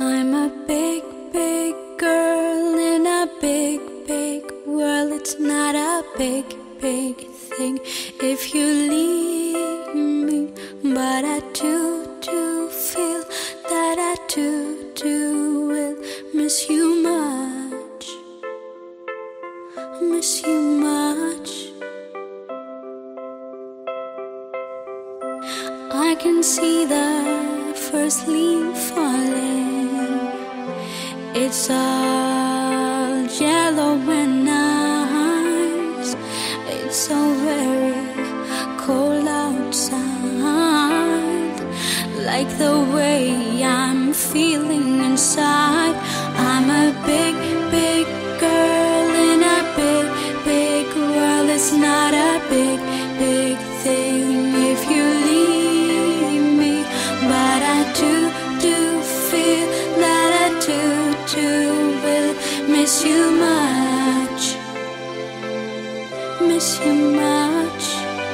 I'm a big, big girl in a big, big world. It's not a big, big thing if you leave me, but I do feel that I do will miss you much, miss you much. I can see the first leaf falling. It's all yellow and nice. It's so very cold outside, like the way I'm feeling inside. I'm a big, big girl in a big, big world. It's not a big, big thing if you leave me, but I do feel that I do will miss you much, miss you much.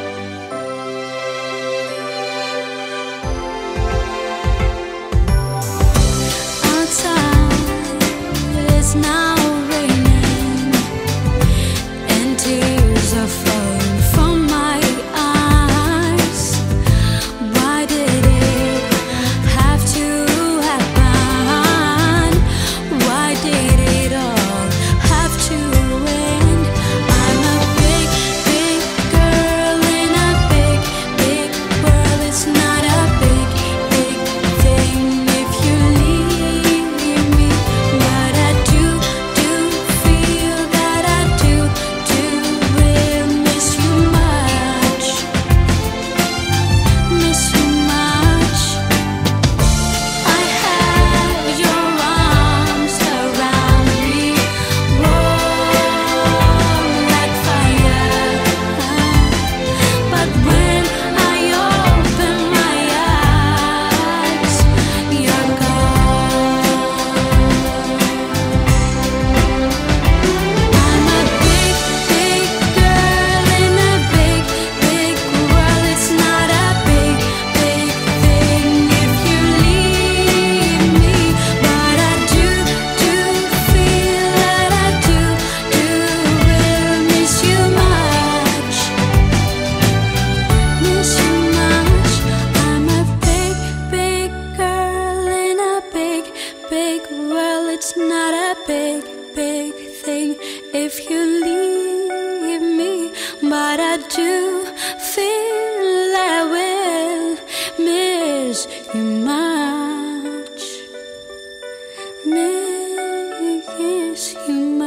Outside it's now raining and tears are falling from my eyes. Why did it have to happen? Why did it all have to end? I'm a big, big girl in a big, big world. It's not a big, big thing if you leave me, but I do feel that I do will miss you much, miss you much. I have your arms around me, warm like fire, but when I open my eyes, you're gone. I'm a big, big girl in a big, big world. It's not a big, big thing if you leave me, but I do feel that I do will miss you much, miss you much. I'm a big, big girl in a big, big world. It's not a big, big thing if you leave me, but I do feel I will miss you much, miss you